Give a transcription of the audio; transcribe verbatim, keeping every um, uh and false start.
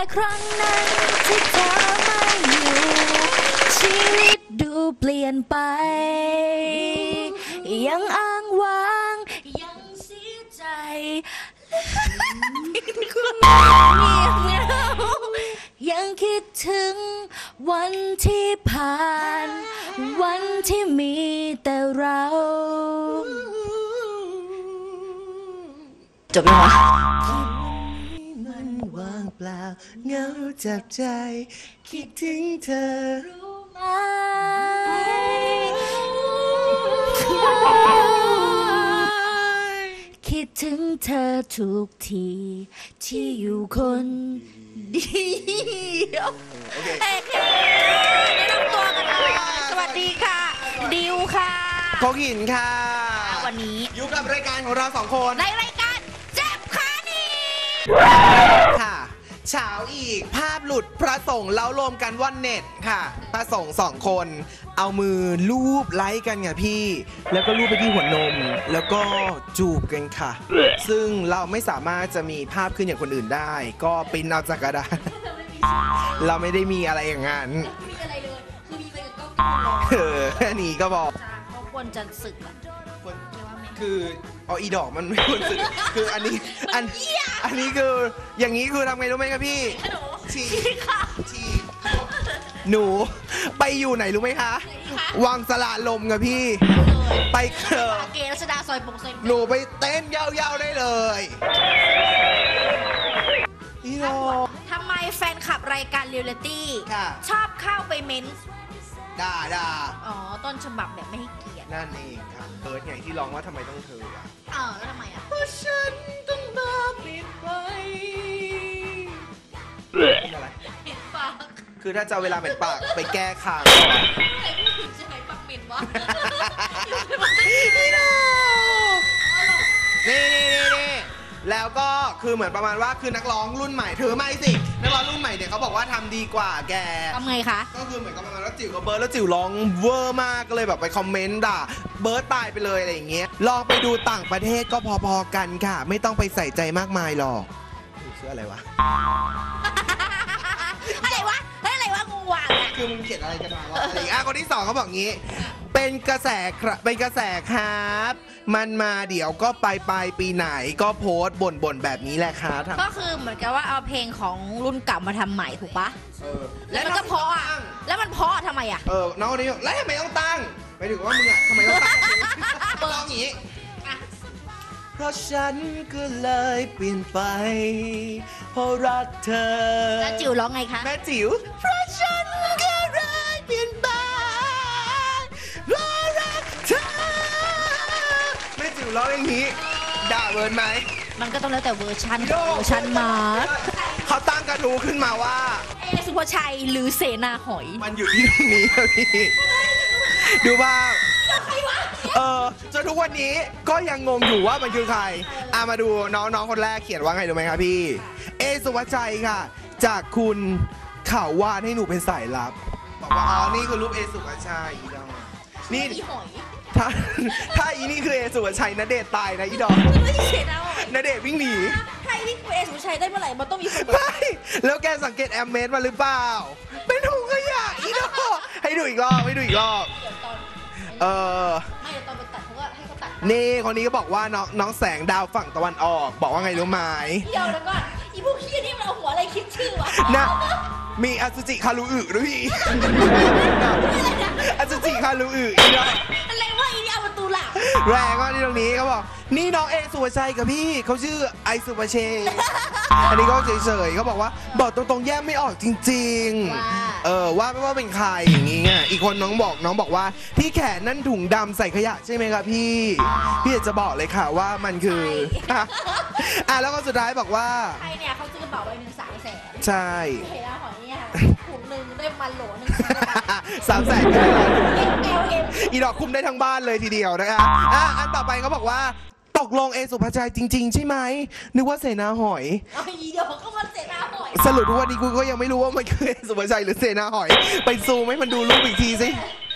ครั้งนั้นที่เธอไม่อยู่ชีวิตดูเปลี่ยนไปยังอ้างว้างยังเสียใจยังคิดถึงวันที่ผ่านวันที่มีแต่เราจบยังวะมันว่างเปล่าเหงาจับใจคิดถึงเธอรู้ไหมคิดถึงเธอทุกทีที่อยู่คนเดียวโอเคแนะนำตัวกันเลยสวัสดีค่ะดิวค่ะโคกินค่ะวันนี้อยู่กับรายการของเราสองคนในรายการเจ็บขาหนีค่ะเช้าอีกภาพหลุดพระสงฆ์แล้วรวมกันว่าเน็ตค่ะพระสงฆ์สองคนเอามือลูบไล้กันไงพี่แล้วก็ลูบไปที่หัวนมแล้วก็จูบกันค่ะซึ่งเราไม่สามารถจะมีภาพขึ้นอย่างคนอื่นได้ก็ปริ้นเอาจากกระดาษเราไม่ได้มีอะไรอย่างนั้นมีอะไรเลยคือมีไปกับก้องเออแค่นี้ก็บอกเขาควรจะศึกอ่ะคือเอาอีดอกมันไม่ควรสึกคืออันนี้อันอันนี้คืออย่างนี้คือทำไงรู้ไหมครับพี่ฉีค่ะฉีหนูไปอยู่ไหนรู้ไหมคะวังสละลมครับพี่ไปเกอเกรัชดาซอยปงเซนหนูไปเต้นยาวๆได้เลยอีดอกทำไมแฟนคลับรายการเรียลลิตี้ชอบเข้าไปเม้นด่าด่าอ๋อต้นฉบับแบบไม่ให้เกียรตินั่นเองครับเพิร์ดไงที่ร้องว่าทำไมต้องเธออ่ะเออแล้วทำไมอ่ะเพราะฉันต้องมาเปลี่ยนไปเป็นอะไรเป็นปากคือถ้าจะเวลาเป็นปากไปแก้คางก่อนไหนพูดถึงจะไหนปากเหม็นวะนี่นี่นี่แล้วก็คือเหมือนประมาณว่าคือนักร้องรุ่นใหม่ถือไม่สินักร้องรุ่นใหม่เนี่ยเขาบอกว่าทำดีกว่าแกทำไงคะก็คือเหมือนกับประมาณว่าจิ๋วกับเบิร์ดแล้วจิ๋วร้องเวอร์มากก็เลยแบบไปคอมเมนต์ด่าเบิร์ดตายไปเลยอะไรอย่างเงี้ยลองไปดูต่างประเทศก็พอๆกันค่ะไม่ต้องไปใส่ใจมากมายหรอกเชื่ออะไรวะอะไรวะอะไรวะงูวางคือมึงเขียนอะไรกันมาวะอะไรอ่ะคนที่สองเขาบอกงี้เป็นกระแสเป็นกระแสครับมันมาเดี๋ยวก็ไปไปปีไหนก็โพสต์บ่นๆแบบนี้แหละครับก็คือเหมือนกับว่าเอาเพลงของรุ่นเก่ามาทำใหม่ถูกปะแล้วมันก็เพาะอ่ะแล้วมันเพาะทำไมอ่ะเออน้องคนนี้แล้วทำไมต้องตั้งไปถึงว่ามึงอ่ะทำไมต้องตั้งร้องอย่างนี้เพราะฉันก็เลยเปลี่ยนไปเพราะรักเธอแล้วจิ๋วร้องไงคะแม่จิ๋วเพราะฉันก็เลยเปลี่ยนไปเพราะรักเธอแม่จิ๋วร้องอย่างนี้ด่าเวิร์นไหมมันก็ต้องแล้วแต่เวอร์ชันเวอร์ชันมาเขาตั้งกระทู้ขึ้นมาว่าเอสุภชัยหรือเสนาหอยมันอยู่ที่ตรงนี้ครับพี่ดูบ้างเออจนทุกวันนี้ก็ยังงงอยู่ว่ามันคือใครอ่ะมาดูน้องๆคนแรกเขียนว่าไงรู้ไหมครับพี่เอสุภชัยค่ะจากคุณข่าววาดให้หนูเป็นสายลับบอกว่าอ๋อนี่คือรูปเอสุภชัยอีดอกนี่ถ้าถ้าอีนี่คือเอสุภชัยณเดชน์ตายนะอีดอกณเดชน์วิ่งหนีใครวิ่งเอสุภชัยได้เมื่อไหร่มันต้องมีคนไปแล้วแกสังเกตแอมเมสมาหรือเปล่าเป็นถุงขยะอีดอกให้ดูอีกรอบให้ดูอีกรอบเออไม่ตอนไปตัดเขาก็ให้เขาตัดนี่คนนี้ก็บอกว่าน้องน้องแสงดาวฝั่งตะวันออกบอกว่าไงรู้ไหมเดี๋ยวแล้วก็อีพวกขี้นี่มันเอาหัวอะไรคิดชื่อวะนะมีอสุจิคารุอึด้วยพี่อสุจิคารุอึอีดอกอะไรวะอีนี่เอาประตูหลังแรงมากที่ตรงนี้เขาบอกนี่น้องเอสุภชัยกับพี่เขาชื่อไอสุภเชยอันนี้ก็เฉยๆเขาบอกว่าบอกตรงๆแยกไม่ออกจริงๆเออว่าไม่ว่าเป็นใครอย่างงี้ไงอีกคนน้องบอกน้องบอกว่าที่แขนนั่นถุงดำใส่ขยะใช่ไหมครับพี่พี่อยากจะบอกเลยค่ะว่ามันคืออ่ะแล้วก็สุดท้ายบอกว่าใครเนี่ยเขาซื้อกระเป๋าใบหนึ่งสามแสนใช่เห็นแล้วหอยเนี่ยถุงหนึ่งได้มันโหลหนึ่งสามแสนก็ได้อีดอกคุมได้ทั้งบ้านเลยทีเดียวนะคะอ่ะอันต่อไปเขาบอกว่าตกลงเอสุภชัยจริงๆใช่ไหมนึกว่าเสนาหอยเอาอีเดียวก็มันเสนาหอยสรุปทุกวันนี้กูก็ยังไม่รู้ว่ามันคือเอสุภชัยหรือเสนาหอยไปซูมให้มันดูรูปอีกทีสิ